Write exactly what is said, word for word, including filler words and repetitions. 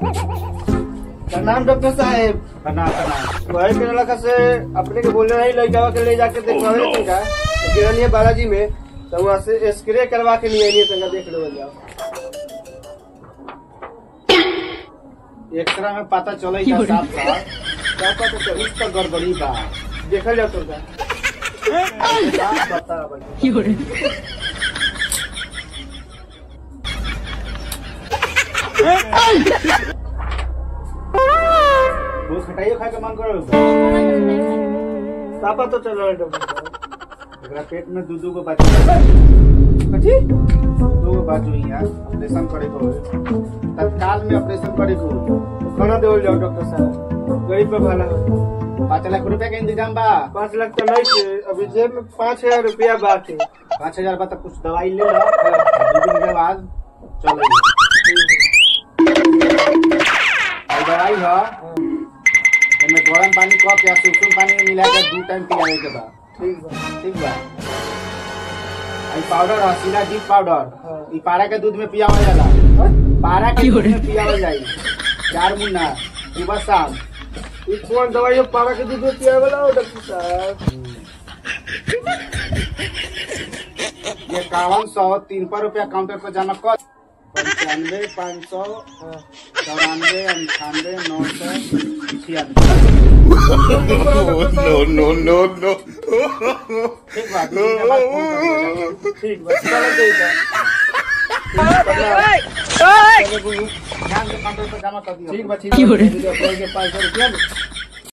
प्रणाम डॉक्टर साहब। प्रणाम प्रणाम। वही के लड़का से अपने के बोले रही लड़का के ले जाके देखवावे थे का गिरनिया बालाजी में, तो वहाँ से स्प्रे करवा के लिए आइए तंगा देख लो जाओ। एक्सरा में पता चले का साफ साफ क्या पता चल कुछ तो गड़बड़ी बा। देखल जाओ तुमका बता भाई। वो खटाइयो खाए के मन करो सापा तो चल रहा है डॉक्टर साहब। एकरा पेट में दू दू गो बाजू कथी दू गो बाजू यहाँ ऑपरेशन करे को तत्काल में ऑपरेशन करे को खाना देवल जाओ डॉक्टर साहब, गरीब पे भला हो। पाँच लाख रुपया के इंतजाम बा। पाँच लाख तो नहीं थे, अभी जेब में पाँच हजार रुपया बाकी। पाँच हजार बा तो कुछ दवाई ले लो, दो दिन के बाद चलो दवाई है इनमें गरम पानी कप या सुसुम पानी में मिला के दो टाइम पियावे के बा। ठीक बा ठीक बा। आई पाउडर है सीधा डीप पाउडर, ई पारा के दूध में पियावल जाला। पारा के दूध में पियावल जाई चार मुन्ना सुबह शाम। ये कौन दवाई पारा के दूध में पिया वाला हो डॉक्टर साहब? ये इक्यावन सौ तीन पर रुपया काउंटर पर जमा कर पंचानवे पाँच सौ चौरानवे अंठानवे नौ सौ छियानवे। नो नो नो नो। ठीक बात ठीक बा चलो देगा ध्यान से काउंटर पर जमा कर दिया। ठीक बा ठीक है पाँच सौ रुपया